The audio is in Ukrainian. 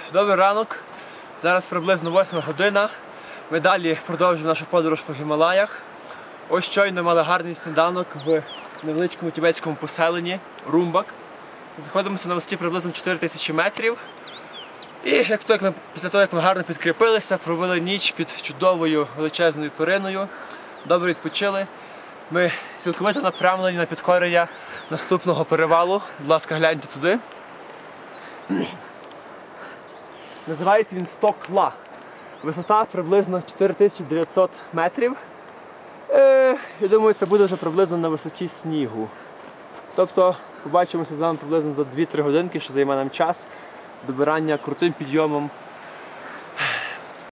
Добрий ранок. Зараз приблизно 8 година. Ми далі продовжуємо нашу подорож по Гімалаях. Ось щойно мали гарний сніданок в невеличкому тибетському поселенні Румбак. Знаходимося на висоті приблизно 4000 метрів. І після того, як ми гарно підкріпилися, провели ніч під чудовою величезною периною, добре відпочили. Ми цілковито направлені на підкорення наступного перевалу. Будь ласка, гляньте туди. Називається він Стокла. Висота приблизно 4900 метрів. Я думаю, це буде вже приблизно на висоті снігу. Тобто, побачимося з вами приблизно за 2-3 годинки, що займе нам час добирання крутим підйомом